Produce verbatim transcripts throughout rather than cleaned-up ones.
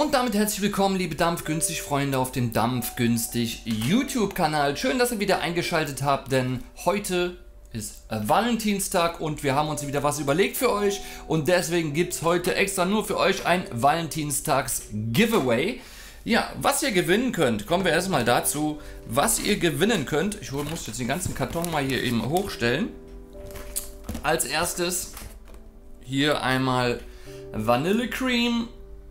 Und damit herzlich willkommen, liebe Dampfgünstig-Freunde auf dem Dampfgünstig YouTube-Kanal. Schön, dass ihr wieder eingeschaltet habt, denn heute ist Valentinstag und wir haben uns wieder was überlegt für euch. Und deswegen gibt es heute extra nur für euch ein Valentinstags-Giveaway. Ja, was ihr gewinnen könnt, kommen wir erstmal dazu, was ihr gewinnen könnt. Ich muss jetzt den ganzen Karton mal hier eben hochstellen. Als erstes hier einmal Vanillecreme.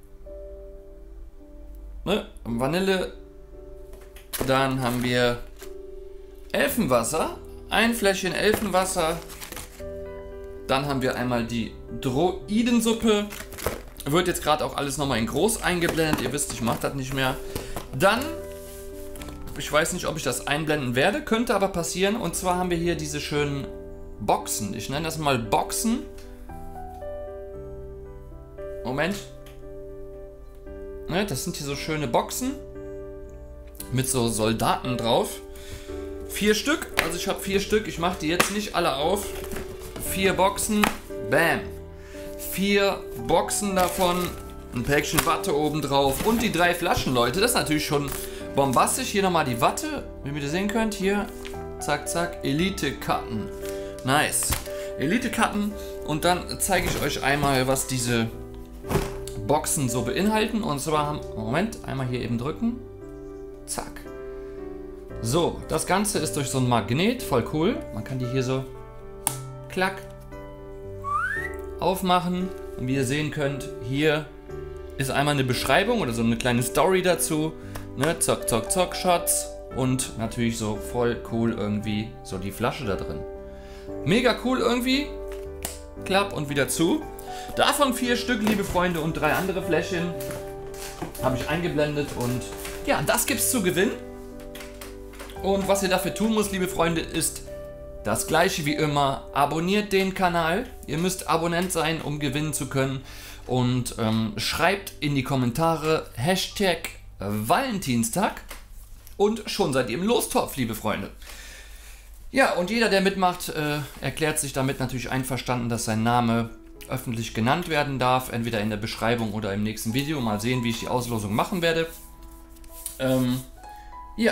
Ne? Vanille. Dann haben wir Elfenwasser. Ein Fläschchen Elfenwasser. Dann haben wir einmal die Droidensuppe. Wird jetzt gerade auch alles nochmal in groß eingeblendet. Ihr wisst, ich mache das nicht mehr. Dann, ich weiß nicht, ob ich das einblenden werde. Könnte aber passieren. Und zwar haben wir hier diese schönen Boxen. Ich nenne das mal Boxen. Moment. Ne, das sind hier so schöne Boxen. Mit so Soldaten drauf. Vier Stück. Also ich habe vier Stück. Ich mache die jetzt nicht alle auf. Vier Boxen. Bam. Vier Boxen davon. Ein Päckchen Watte oben drauf. Und die drei Flaschen, Leute. Das ist natürlich schon bombastisch. Hier nochmal die Watte. Wie ihr das sehen könnt. Hier. Zack, zack. Elite Karten. Nice. Elite Karten. Und dann zeige ich euch einmal, was diese Boxen so beinhalten. Und zwar haben, Moment, einmal hier eben drücken. Zack. So, das Ganze ist durch so ein Magnet, voll cool. Man kann die hier so klack aufmachen. Und wie ihr sehen könnt, hier ist einmal eine Beschreibung oder so eine kleine Story dazu. Ne, zock, zock, zock, Shots. Und natürlich so voll cool irgendwie so die Flasche da drin. Mega cool irgendwie. Klapp und wieder zu. Davon vier Stück, liebe Freunde, und drei andere Fläschchen habe ich eingeblendet. Und ja, das gibt's zu gewinnen. Und was ihr dafür tun müsst, liebe Freunde, ist das gleiche wie immer. Abonniert den Kanal. Ihr müsst Abonnent sein, um gewinnen zu können. Und ähm, schreibt in die Kommentare Hashtag Valentinstag. Und schon seid ihr im Lostopf, liebe Freunde. Ja, und jeder, der mitmacht, äh, erklärt sich damit natürlich einverstanden, dass sein Name öffentlich genannt werden darf, entweder in der Beschreibung oder im nächsten Video. Mal sehen, wie ich die Auslosung machen werde. Ähm, ja.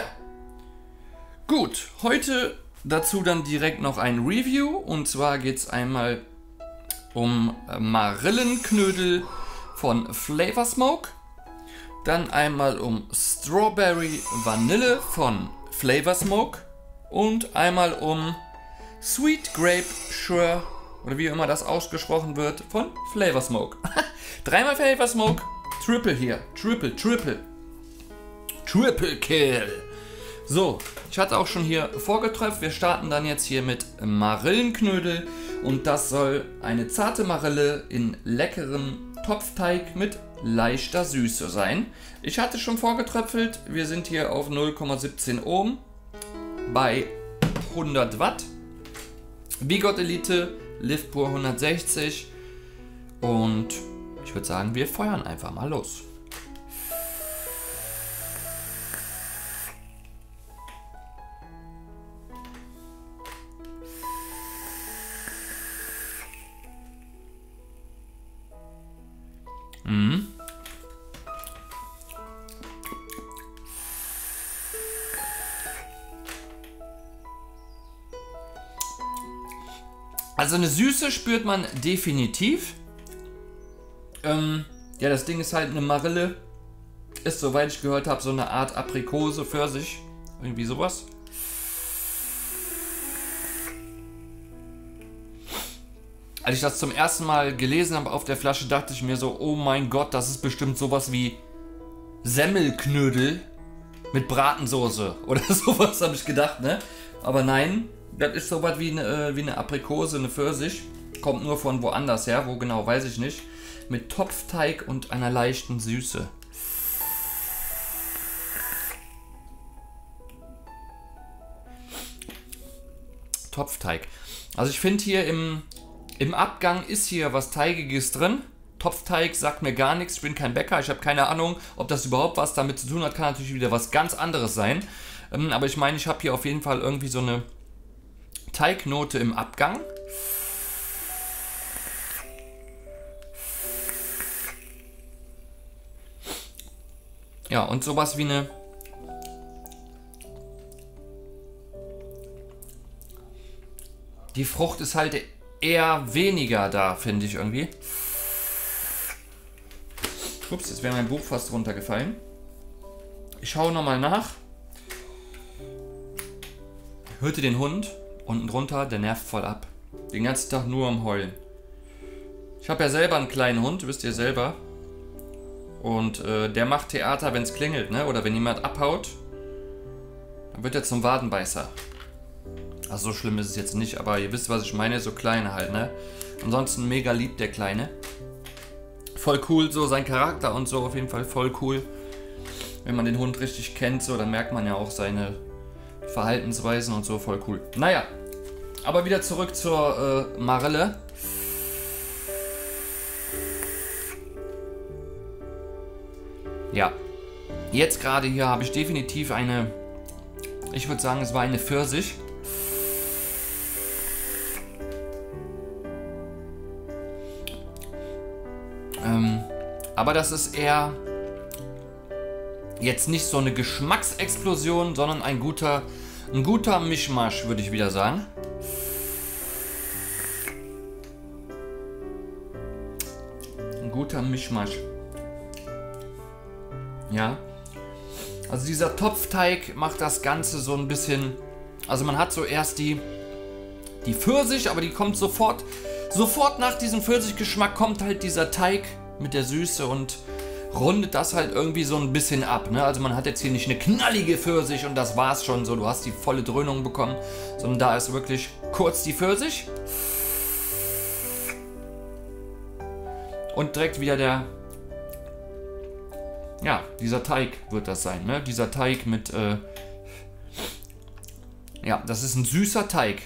Gut, heute dazu dann direkt noch ein Review. Und zwar geht es einmal um Marillenknödel von Flavor Smoke. Dann einmal um Strawberry Vanille von Flavor Smoke. Und einmal um Sweet Grape Sure, oder wie immer das ausgesprochen wird, von Flavor Smoke. Dreimal Flavor Smoke, Triple hier. Triple, Triple. Triple Kill. So, ich hatte auch schon hier vorgetröpft. Wir starten dann jetzt hier mit Marillenknödel. Und das soll eine zarte Marille in leckerem Topfteig mit leichter Süße sein. Ich hatte schon vorgetröpfelt. Wir sind hier auf null Komma siebzehn Ohm bei hundert Watt. Bigot Elite, Lift Pur hundertsechzig. Und ich würde sagen, wir feuern einfach mal los. Mhm. Also eine Süße spürt man definitiv. Ähm, ja, das Ding ist halt eine Marille. Ist, soweit ich gehört habe, so eine Art Aprikose, Pfirsich. Irgendwie sowas. Als ich das zum ersten Mal gelesen habe auf der Flasche, dachte ich mir so, oh mein Gott, das ist bestimmt sowas wie Semmelknödel mit Bratensoße oder sowas, habe ich gedacht, ne? Aber nein, das ist sowas wie eine, wie eine Aprikose, eine Pfirsich. Kommt nur von woanders her, wo genau, weiß ich nicht. Mit Topfteig und einer leichten Süße. Topfteig. Also ich finde hier im, im Abgang ist hier was Teigiges drin. Topfteig sagt mir gar nichts, ich bin kein Bäcker, ich habe keine Ahnung, ob das überhaupt was damit zu tun hat. Kann natürlich wieder was ganz anderes sein. Ähm, aber ich meine, ich habe hier auf jeden Fall irgendwie so eine Teignote im Abgang. Ja, und sowas wie eine... Die Frucht ist halt eher weniger da, finde ich irgendwie. Ups, jetzt wäre mein Buch fast runtergefallen. Ich schaue nochmal nach. Hörte den Hund unten drunter, der nervt voll ab. Den ganzen Tag nur am Heulen. Ich habe ja selber einen kleinen Hund, wisst ihr selber. Und äh, der macht Theater, wenn es klingelt, ne? Oder wenn jemand abhaut, dann wird er zum Wadenbeißer. Also so schlimm ist es jetzt nicht, aber ihr wisst, was ich meine, so kleine halt, ne? Ansonsten mega lieb, der Kleine. Voll cool, so sein Charakter und so, auf jeden Fall voll cool. Wenn man den Hund richtig kennt, so, dann merkt man ja auch seine Verhaltensweisen und so, voll cool. Naja, aber wieder zurück zur äh, Marille. Ja, jetzt gerade hier habe ich definitiv eine, ich würde sagen, es war eine Pfirsich. Ähm, aber das ist eher jetzt nicht so eine Geschmacksexplosion, sondern ein guter, ein guter Mischmasch, würde ich wieder sagen. Ein guter Mischmasch. Ja. Also dieser Topfteig macht das Ganze so ein bisschen... Also man hat so erst die, die Pfirsich, aber die kommt sofort... Sofort nach diesem Pfirsichgeschmack kommt halt dieser Teig mit der Süße und rundet das halt irgendwie so ein bisschen ab. Ne? Also man hat jetzt hier nicht eine knallige Pfirsich und das war's schon so, du hast die volle Dröhnung bekommen, sondern da ist wirklich kurz die Pfirsich. Und direkt wieder der, ja, dieser Teig wird das sein. Ne? Dieser Teig mit, äh, ja, das ist ein süßer Teig.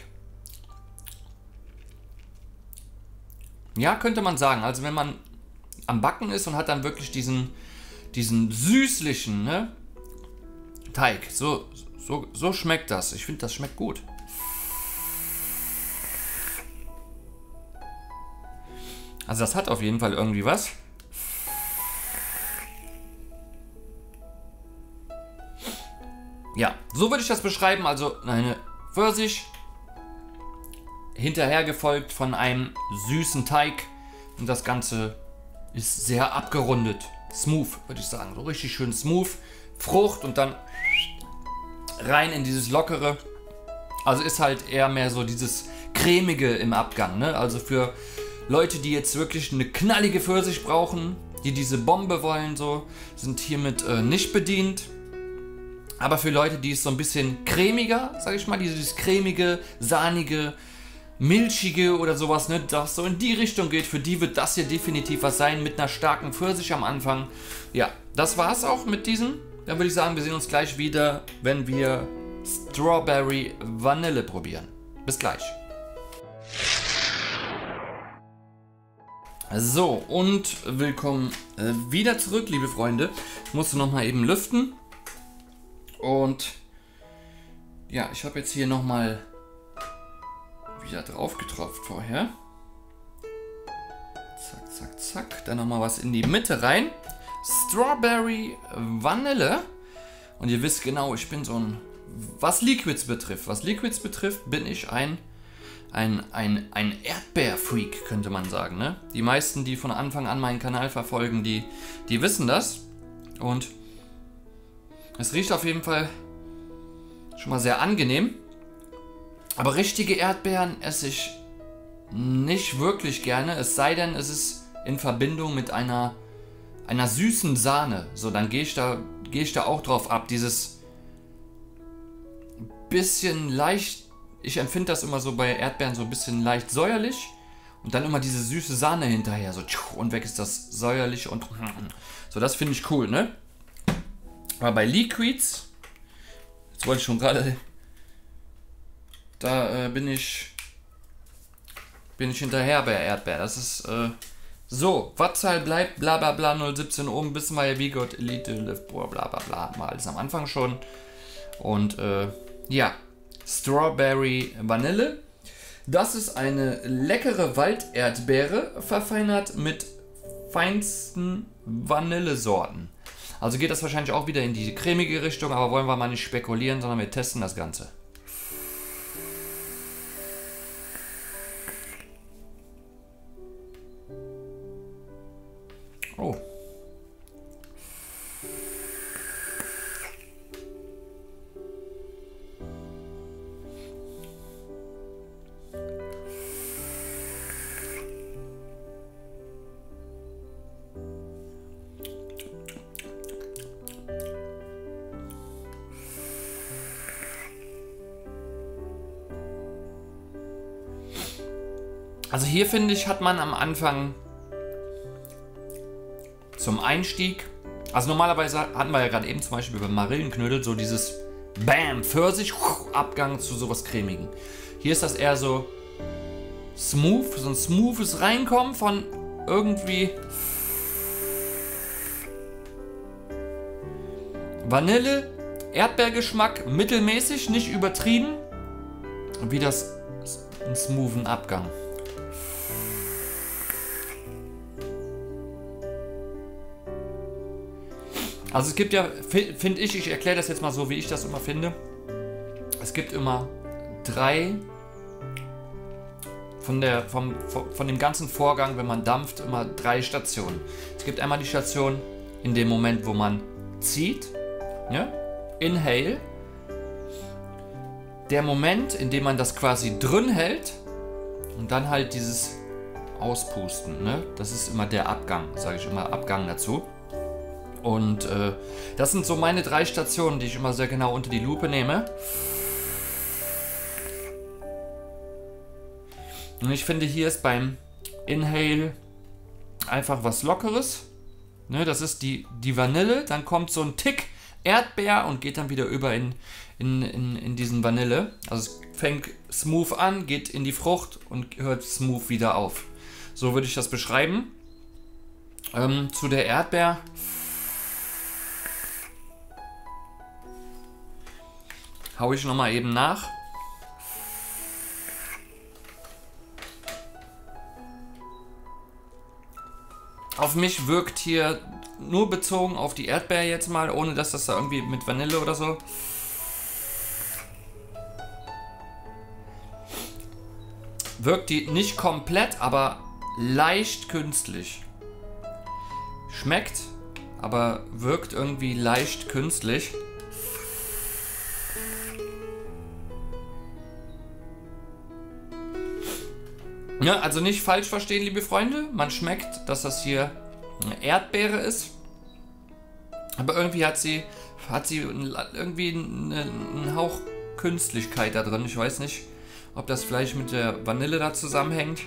Ja, könnte man sagen. Also wenn man am Backen ist und hat dann wirklich diesen, diesen süßlichen, ne, Teig. So, so, so schmeckt das. Ich finde, das schmeckt gut. Also das hat auf jeden Fall irgendwie was. Ja, so würde ich das beschreiben. Also eine Pfirsich. Hinterher gefolgt von einem süßen Teig und das Ganze ist sehr abgerundet. Smooth, würde ich sagen. So richtig schön smooth. Frucht und dann rein in dieses Lockere. Also ist halt eher mehr so dieses Cremige im Abgang. Ne? Also für Leute, die jetzt wirklich eine knallige Pfirsich brauchen, die diese Bombe wollen, so, sind hiermit äh, nicht bedient. Aber für Leute, die es so ein bisschen cremiger, sag ich mal, dieses cremige, sahnige, milchige oder sowas, ne, das so in die Richtung geht, für die wird das hier definitiv was sein, mit einer starken Pfirsich am Anfang. Ja, das war's auch mit diesem. Dann würde ich sagen, wir sehen uns gleich wieder, wenn wir Strawberry Vanille probieren. Bis gleich. So, und willkommen äh, wieder zurück, liebe Freunde. Ich musste nochmal eben lüften. Und ja, ich habe jetzt hier nochmal wieder drauf getropft vorher. Zack, zack, zack. Dann nochmal was in die Mitte rein. Strawberry Vanille. Und ihr wisst genau, ich bin so ein... Was Liquids betrifft, was Liquids betrifft, bin ich ein, ein, ein, ein Erdbeer-Freak, könnte man sagen. Ne? Die meisten, die von Anfang an meinen Kanal verfolgen, die, die wissen das. Und es riecht auf jeden Fall schon mal sehr angenehm. Aber richtige Erdbeeren esse ich nicht wirklich gerne, es sei denn, es ist in Verbindung mit einer, einer süßen Sahne. So, dann gehe ich da, gehe ich da auch drauf ab. Dieses bisschen leicht, ich empfinde das immer so bei Erdbeeren so ein bisschen leicht säuerlich und dann immer diese süße Sahne hinterher, so und weg ist das säuerlich und so, das finde ich cool, ne? Aber bei Liquids, jetzt wollte ich schon gerade... Da äh, bin ich bin ich hinterher bei Erdbeer. Das ist äh, so. Wattzahl bleibt bla bla bla null siebzehn oben. Wissen wir ja, wie Gott Elite Lift bla bla bla. Mal alles am Anfang schon. Und äh, ja, Strawberry Vanille. Das ist eine leckere Walderdbeere, verfeinert mit feinsten Vanillesorten. Also geht das wahrscheinlich auch wieder in die cremige Richtung, aber wollen wir mal nicht spekulieren, sondern wir testen das Ganze. Oh. Also hier finde ich, hat man am Anfang zum Einstieg, also normalerweise hatten wir ja gerade eben zum Beispiel beim Marillenknödel so dieses Bam, Pfirsich, Abgang zu sowas Cremigen. Hier ist das eher so smooth, so ein smoothes Reinkommen von irgendwie Vanille, Erdbeergeschmack, mittelmäßig, nicht übertrieben. Und wie das einen smoothen Abgang. Also es gibt ja, finde ich, ich erkläre das jetzt mal so, wie ich das immer finde. Es gibt immer drei, von, der, vom, von dem ganzen Vorgang, wenn man dampft, immer drei Stationen. Es gibt einmal die Station in dem Moment, wo man zieht, ja? Inhale. Der Moment, in dem man das quasi drin hält und dann halt dieses Auspusten. Ne? Das ist immer der Abgang, sage ich immer, Abgang dazu. Und äh, das sind so meine drei Stationen, die ich immer sehr genau unter die Lupe nehme. Und ich finde, hier ist beim Inhale einfach was Lockeres. Ne, das ist die, die Vanille, dann kommt so ein Tick Erdbeer und geht dann wieder über in, in, in, in diesen Vanille. Also es fängt smooth an, geht in die Frucht und hört smooth wieder auf. So würde ich das beschreiben. Ähm, zu der Erdbeer. Hau ich nochmal eben nach. Auf mich wirkt hier nur bezogen auf die Erdbeer jetzt mal, ohne dass das da irgendwie mit Vanille oder so. Wirkt die nicht komplett, aber leicht künstlich. Schmeckt, aber wirkt irgendwie leicht künstlich. Ja, also nicht falsch verstehen, liebe Freunde. Man schmeckt, dass das hier eine Erdbeere ist. Aber irgendwie hat sie, hat sie irgendwie einen, einen Hauch Künstlichkeit da drin. Ich weiß nicht, ob das vielleicht mit der Vanille da zusammenhängt.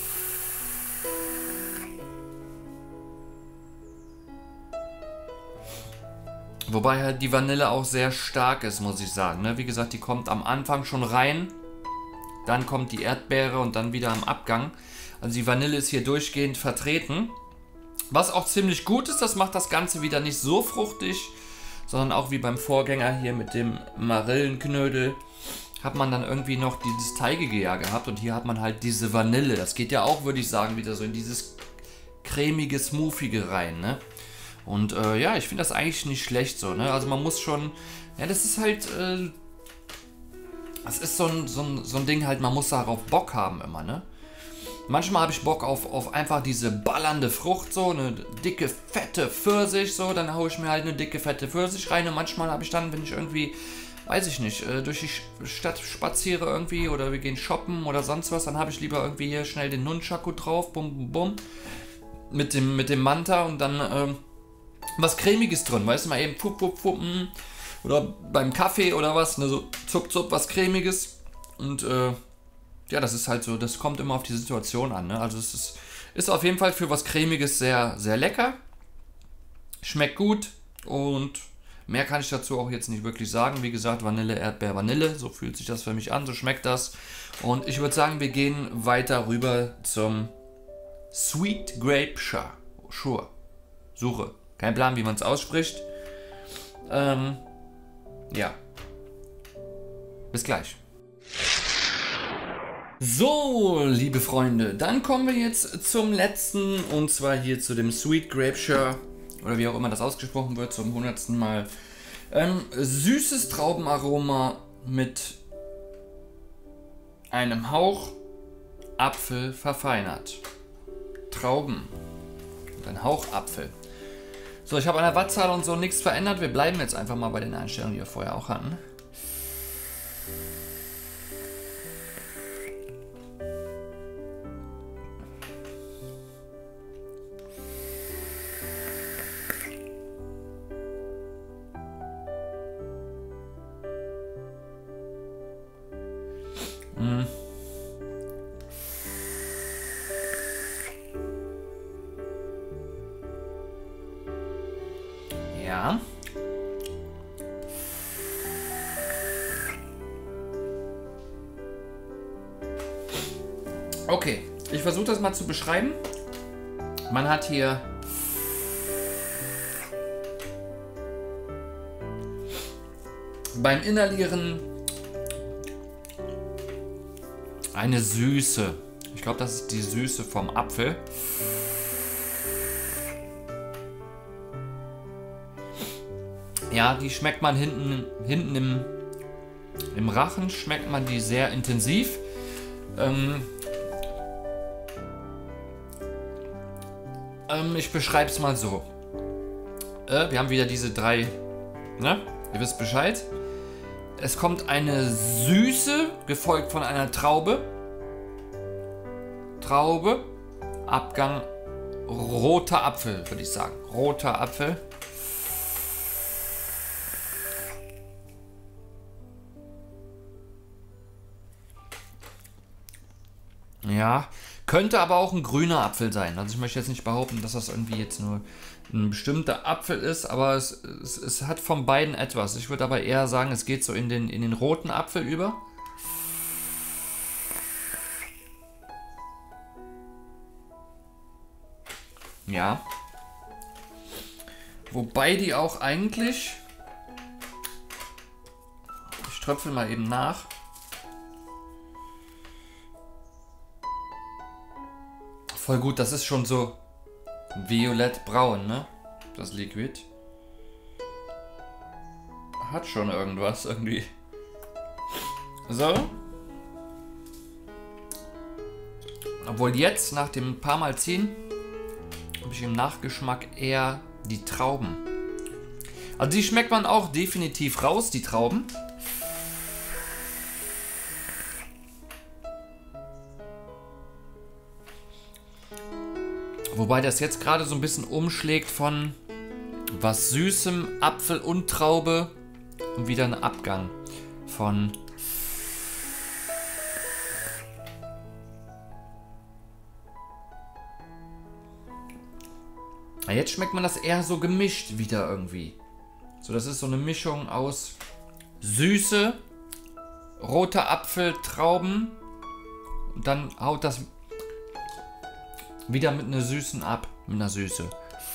Wobei halt die Vanille auch sehr stark ist, muss ich sagen. Ne? Wie gesagt, die kommt am Anfang schon rein. Dann kommt die Erdbeere und dann wieder am Abgang. Also die Vanille ist hier durchgehend vertreten. Was auch ziemlich gut ist, das macht das Ganze wieder nicht so fruchtig, sondern auch wie beim Vorgänger hier mit dem Marillenknödel hat man dann irgendwie noch dieses Teigige ja gehabt und hier hat man halt diese Vanille. Das geht ja auch, würde ich sagen, wieder so in dieses cremige, smoothige rein, ne? Und äh, ja, ich finde das eigentlich nicht schlecht so, ne? Also man muss schon, ja, das ist halt... Äh, Das ist so ein, so, ein, so ein Ding halt, man muss darauf Bock haben immer, ne? Manchmal habe ich Bock auf, auf einfach diese ballernde Frucht, so eine dicke, fette Pfirsich, so, dann haue ich mir halt eine dicke, fette Pfirsich rein und manchmal habe ich dann, wenn ich irgendwie, weiß ich nicht, durch die Stadt spaziere irgendwie oder wir gehen shoppen oder sonst was, dann habe ich lieber irgendwie hier schnell den Nunchaku drauf, bum, bum, bum, mit dem, mit dem Manta und dann ähm, was Cremiges drin, weißt du, mal eben, pup, pup, pup, mh. Oder beim Kaffee oder was, ne, so zup, zup, was Cremiges. Und äh, ja, das ist halt so, das kommt immer auf die Situation an. Ne? Also es ist, ist auf jeden Fall für was Cremiges sehr, sehr lecker. Schmeckt gut und mehr kann ich dazu auch jetzt nicht wirklich sagen. Wie gesagt, Vanille, Erdbeer, Vanille, so fühlt sich das für mich an, so schmeckt das. Und ich würde sagen, wir gehen weiter rüber zum Sweet Grape Sure. Suche. Kein Plan, wie man es ausspricht. Ähm... Ja. Bis gleich. So, liebe Freunde, dann kommen wir jetzt zum letzten und zwar hier zu dem Sweet Grape Sure. oder wie auch immer das ausgesprochen wird, zum hundertsten Mal. Ähm, süßes Traubenaroma mit einem Hauch Apfel verfeinert. Trauben und ein Hauch Apfel. So, ich habe an der Wattzahl und so nichts verändert. Wir bleiben jetzt einfach mal bei den Einstellungen, die wir vorher auch hatten. Hm. Ja. Okay, ich versuche das mal zu beschreiben. Man hat hier beim Inhalieren eine Süße. Ich glaube, das ist die Süße vom Apfel. Ja, die schmeckt man hinten, hinten im, im Rachen, schmeckt man die sehr intensiv. Ähm, ähm, ich beschreibe es mal so. Äh, wir haben wieder diese drei, ne? Ihr wisst Bescheid. Es kommt eine Süße, gefolgt von einer Traube. Traube, Abgang, roter Apfel, würde ich sagen. Roter Apfel. Ja, könnte aber auch ein grüner Apfel sein. Also ich möchte jetzt nicht behaupten, dass das irgendwie jetzt nur ein bestimmter Apfel ist, aber es, es, es hat von beiden etwas. Ich würde aber eher sagen, es geht so in den, in den roten Apfel über. Ja. Wobei die auch eigentlich... Ich tröpfel mal eben nach. Voll gut, das ist schon so violett-braun, ne? Das Liquid. Hat schon irgendwas irgendwie. So. Obwohl jetzt, nach dem paar Mal ziehen, habe ich im Nachgeschmack eher die Trauben. Also die schmeckt man auch definitiv raus, die Trauben. Wobei das jetzt gerade so ein bisschen umschlägt von was Süßem, Apfel und Traube und wieder ein Abgang von jetzt schmeckt man das eher so gemischt wieder irgendwie. So, das ist so eine Mischung aus Süße, roter Apfel, Trauben und dann haut das wieder mit einer Süßen ab, mit einer Süße.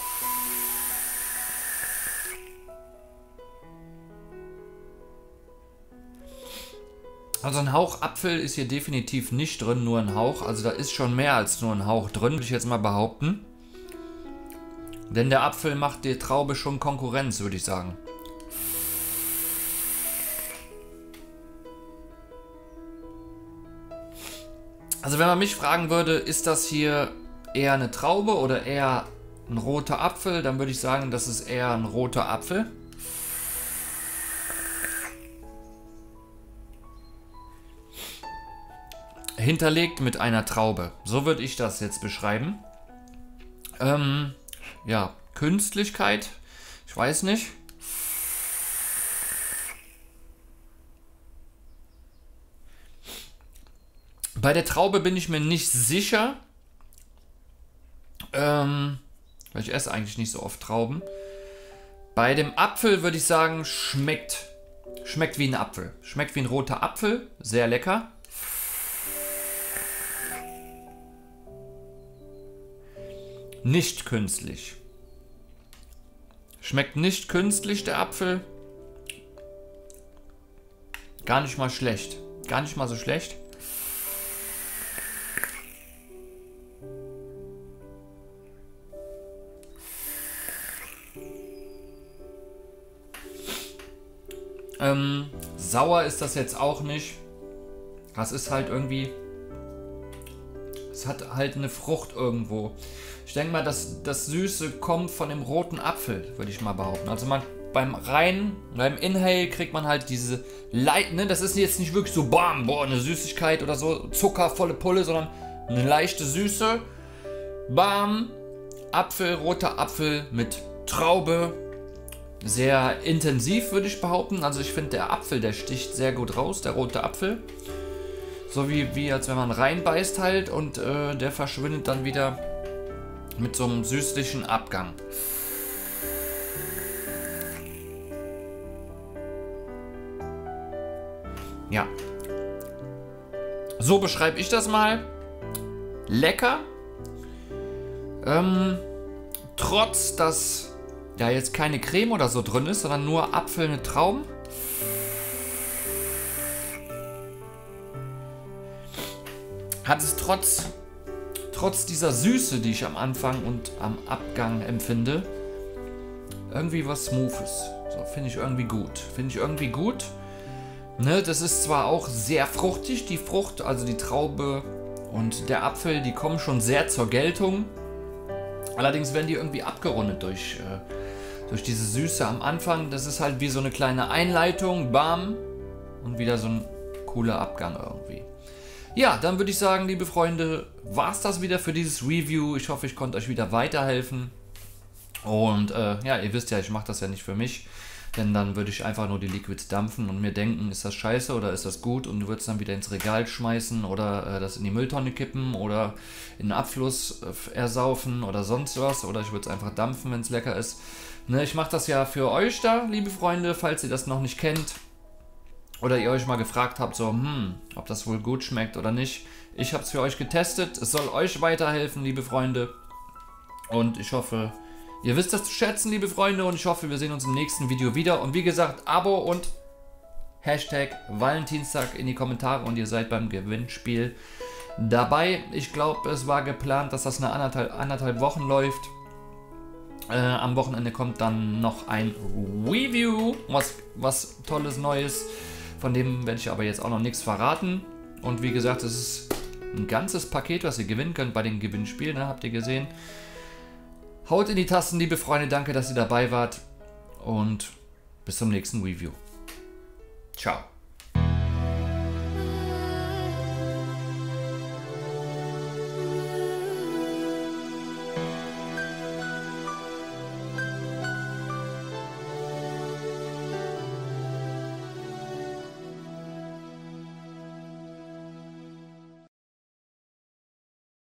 Also ein Hauch Apfel ist hier definitiv nicht drin, nur ein Hauch. Also da ist schon mehr als nur ein Hauch drin, würde ich jetzt mal behaupten. Denn der Apfel macht der Traube schon Konkurrenz, würde ich sagen. Also wenn man mich fragen würde, ist das hier eher eine Traube oder eher ein roter Apfel, dann würde ich sagen, das ist eher ein roter Apfel. Hinterlegt mit einer Traube. So würde ich das jetzt beschreiben. Ähm, ja, Künstlichkeit, ich weiß nicht. Bei der Traube bin ich mir nicht sicher. Ähm, weil ich esse eigentlich nicht so oft Trauben. Bei dem Apfel würde ich sagen, schmeckt, schmeckt wie ein Apfel. Schmeckt wie ein roter Apfel, sehr lecker. Nicht künstlich. Schmeckt nicht künstlich, der Apfel. Gar nicht mal schlecht. Gar nicht mal so schlecht. Ähm, sauer ist das jetzt auch nicht. Das ist halt irgendwie... Es hat halt eine Frucht irgendwo. Ich denke mal, dass das Süße kommt von dem roten Apfel, würde ich mal behaupten. Also man beim Rein, beim Inhale kriegt man halt diese Light, ne? Das ist jetzt nicht wirklich so bam, boah, eine Süßigkeit oder so, Zucker, volle Pulle, sondern eine leichte Süße. Bam, Apfel, roter Apfel mit Traube. Sehr intensiv, würde ich behaupten. Also ich finde, der Apfel, der sticht sehr gut raus, der rote Apfel. So wie, wie als wenn man reinbeißt halt und äh, der verschwindet dann wieder mit so einem süßlichen Abgang. Ja. So beschreibe ich das mal. Lecker. Ähm, trotz, dass ja jetzt keine Creme oder so drin ist, sondern nur Apfel mit Trauben. Hat es trotz, trotz dieser Süße, die ich am Anfang und am Abgang empfinde, irgendwie was Smoothes. So, finde ich irgendwie gut. Finde ich irgendwie gut. Ne, das ist zwar auch sehr fruchtig, die Frucht, also die Traube und der Apfel, die kommen schon sehr zur Geltung. Allerdings werden die irgendwie abgerundet durch, äh, durch diese Süße am Anfang. Das ist halt wie so eine kleine Einleitung, bam, und wieder so ein cooler Abgang irgendwie. Ja, dann würde ich sagen, liebe Freunde, war es das wieder für dieses Review. Ich hoffe, ich konnte euch wieder weiterhelfen. Und äh, ja, ihr wisst ja, ich mache das ja nicht für mich. Denn dann würde ich einfach nur die Liquids dampfen und mir denken, ist das scheiße oder ist das gut? Und du würdest dann wieder ins Regal schmeißen oder äh, das in die Mülltonne kippen oder in den Abfluss äh, ersaufen oder sonst was. Oder ich würde es einfach dampfen, wenn es lecker ist. Ne, ich mache das ja für euch da, liebe Freunde, falls ihr das noch nicht kennt. Oder ihr euch mal gefragt habt, so, hm, ob das wohl gut schmeckt oder nicht. Ich habe es für euch getestet. Es soll euch weiterhelfen, liebe Freunde. Und ich hoffe, ihr wisst das zu schätzen, liebe Freunde. Und ich hoffe, wir sehen uns im nächsten Video wieder. Und wie gesagt, Abo und Hashtag Valentinstag in die Kommentare. Und ihr seid beim Gewinnspiel dabei. Ich glaube, es war geplant, dass das eine anderthalb, anderthalb Wochen läuft. Äh, am Wochenende kommt dann noch ein Review. Was, was Tolles, Neues. Von dem werde ich aber jetzt auch noch nichts verraten. Und wie gesagt, es ist ein ganzes Paket, was ihr gewinnen könnt bei den Gewinnspielen, ne? Habt ihr gesehen. Haut in die Tasten, liebe Freunde. Danke, dass ihr dabei wart. Und bis zum nächsten Review. Ciao.